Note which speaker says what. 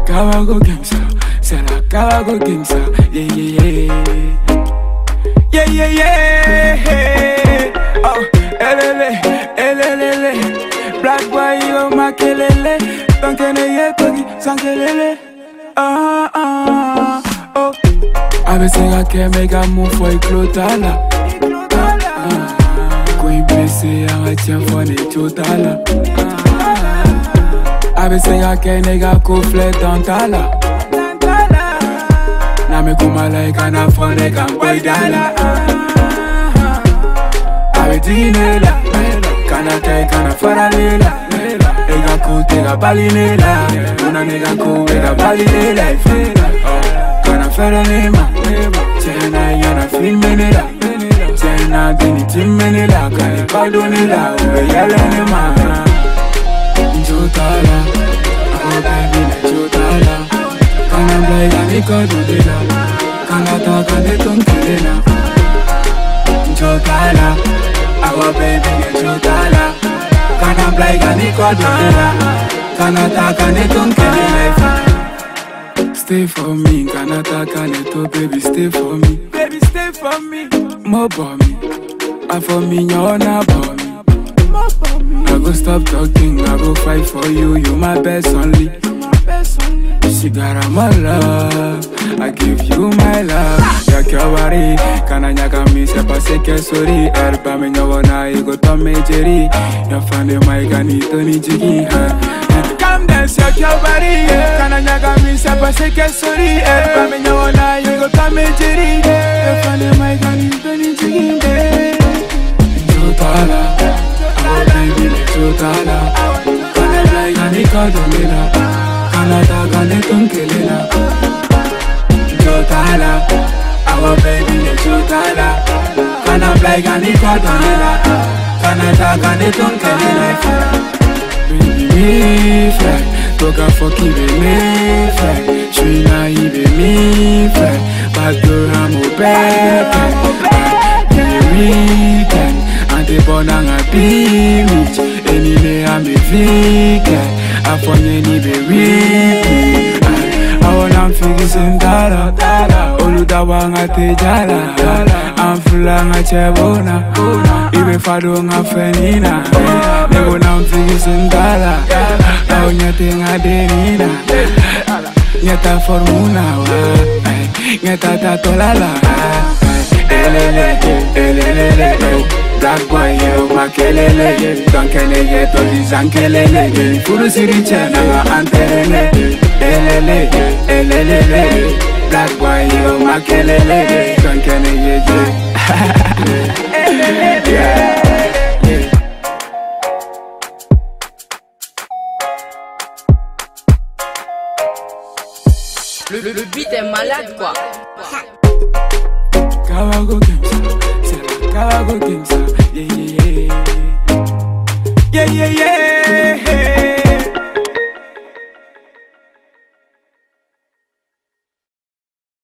Speaker 1: Kawago gangsta, c'est la Kawago gangsta, yeah yeah yeah, yeah yeah yeah. Oh, elele, black boy yo makelele, tankene ye togi sankelele. Oh. Abesega ke mega move for iklotala. Koin blessé a tien fone chotala. Abesega ke nega ko flet dantala. Na me kuma like ana fone kan boydala. Abe dinela, kana kai kana faralela. Ega ko tega balinela, una nega ko ega balinela. Kana ferenema, chena yana filmenela, chena dini timmenela, kani kadonela, ube yalenema. Jotala, oh baby na jotala, kana blai kani kadonela, kana ta kani tonkelela. Jotala, oh baby na jotala, kana blai kani kadonela, kana ta kani tonkelela. Stay for me, Kanata Kaneto, baby, stay for me. Baby, stay for me. More for me. And for me, you're not for me. I go stop talking, I go fight for you. You my best only. She got my love, I give you my love. Yakyawari, Kananyaka mi se passe que sori. Erba me nyawona, ego tome jeri. Yafande my ganito ni jigi. Come dance, shake your body, Kananyaka mi se passe que sori. Erba me nyawona, ego tome jeri. Yafande my ganito ni jigi. Jotala, oh baby, jotala. Kananyaka ganiko domina. Kanata kane tonkelela. Jotala, our baby is Jotala. Kana blai kani kodonela. Kanata kane tonkelela. Baby me fly, toka foki be me fly. J'suis naïve et me fly. Backdoor I'm au back. The weekend, ante bonan a beach. Enile a me weekend. Afonye ni be weepy. I wanna figure some dala. Oluda wanga te jala. I'm fulanga chebona. Ibe fado nga fenina. Ne wanna figure some dala. Now nyate nga denina. Nyata formuna wa. Nyata tatolala. Elele. Black boy, yo, makelele. Donkelele, toli zankelele. Furu siri chena nga antelele. Elele. Black boy, yo, makelele. Donkelele,
Speaker 2: Le beat est malade quoi.
Speaker 1: Kawago gangsta, c'est la Kawago gangsta, yeah.